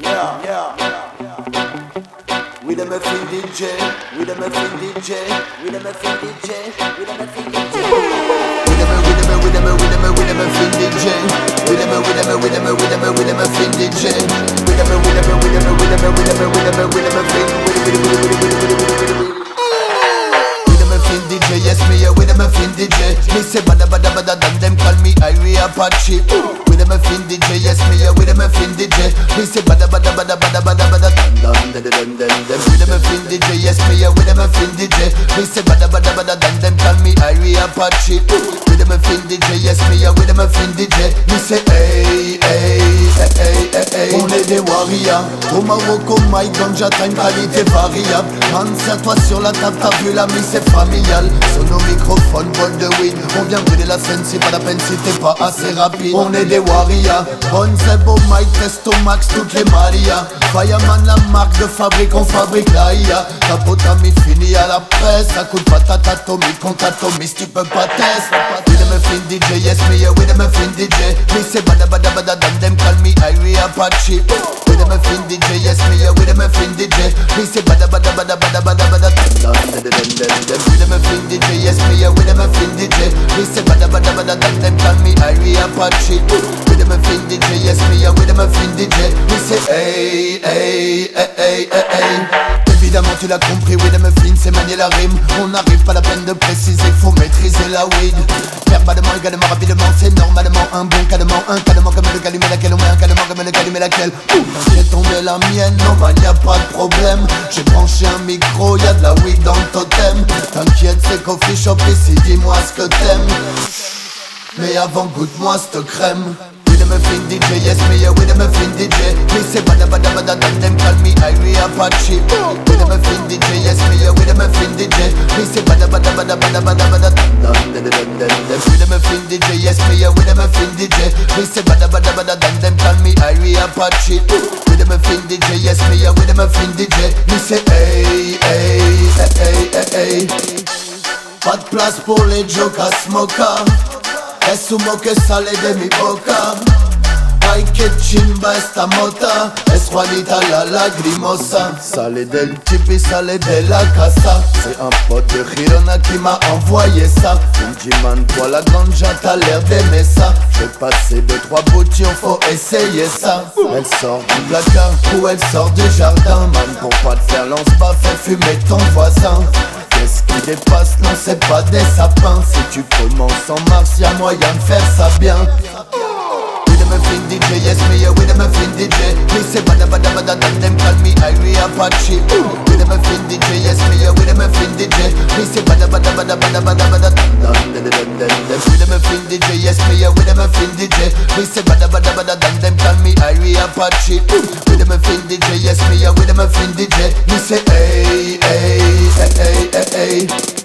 We the muffin DJ, we the muffin DJ, we the muffin DJ, we the muffin DJ. We the muffin DJ, we the muffin DJ, we the muffin DJ. Yes, me with the muffin DJ. Me say bada bada bada, then them call me Irie Apache. With the muffin DJ, yes, me with the muffin DJ. Me say bada bada bada bada bada bada, dun dun dun dun dun. With the muffin DJ, yes, me with the muffin DJ. Me say bada bada bada, then them call me Irie Apache. With the muffin DJ, yes, me with the muffin DJ. Me say hey hey hey hey hey. On est des warriors. Au Maroc, my ganja time qualité variable. Quand toi sur la table, t'as vu la mise c'est familial. Sur nos microphones, bol de weed. On vient brûler la scène, c'est pas la peine si t'es pas assez rapide. On est des warriors. Bonzebo, Mike, Testo, Max, toutes les Maria. Fireman, la marque de fabrique, on fabrique la IA. Ta potami fini à la presse. Ça coûte pas ta atomique, compte atomique, tu peux pas tester. We the muffin DJ, yes me, we the muffin DJ. Me say bada bada bada, then them call me Irie Apache. We the muffin DJ, yes me, we the muffin DJ. Me say bada bada bada bada bada bada, dun dun dun dun dun. We the muffin DJ, yes me, with the muffin DJ. Me say bada bada bada, then them call me Irie Apache. With the muffin DJ, yes me, with the muffin DJ. Me say hey hey hey hey hey hey. Évidemment tu l'as compris, with the muffin c'est manier la rime. On n'arrive pas la peine de préciser, faut maîtriser la weed. Verbalement, également, rapidement, c'est normalement un bon cadement. Un cadement comme le calumet laquelle on met un cadement comme le calumet laquelle. J'ai tombé la mienne, non man y'a pas de problème. J'ai branché un micro, y'a de la weed dans le totem. T'inquiète c'est coffee shop ici, dis-moi ce que t'aimes. Mais avant goûte-moi cette crème. With the muffin DJ, yes me with the muffin DJ. Me say bada bada bada, then them call me Irie Apache. With the muffin DJ, yes me with the muffin DJ. Me say bada bada bada bada bada bada, dun dun dun dun dun. With the muffin DJ, yes me with the muffin DJ. Me say bada bada bada, then them call me Irie Apache. With the muffin DJ, yes me with the muffin DJ. Me say hey hey hey hey hey hey. Pas de place pour les jokers smoker. Es humo que sale de mi boca. Ay que chimba esta mota. Es Juanita la lagrimosa. Sale del tipi, sale de la casa. C'est un pote de Girona qui m'a envoyé ça. Il me dit man toi la ganja t'as l'air d'aimer ça. J'ai passé 2-3 boutillons, faut essayer ça. Elle sort du placard ou elle sort du jardin. Man pour pas te faire lance-pas, fais fumer ton voisin. Qu'est-ce qui dépasse? Non c'est pas des sapins. Si tu commences en mars y'a moyen de faire ça bien. With the muffin DJ, yes me with the muffin DJ. Me say bada bada bada, then them call me Irie Apache. With the muffin DJ, yes me with the muffin DJ. Me say bada bada bada bada bada bada, dun dun dun dun dun. With the muffin DJ, yes me with the muffin DJ. Me say bada bada bada, then them call me Irie Apache. With the muffin DJ, yes me with the muffin DJ. Me say hey hey hey hey hey hey.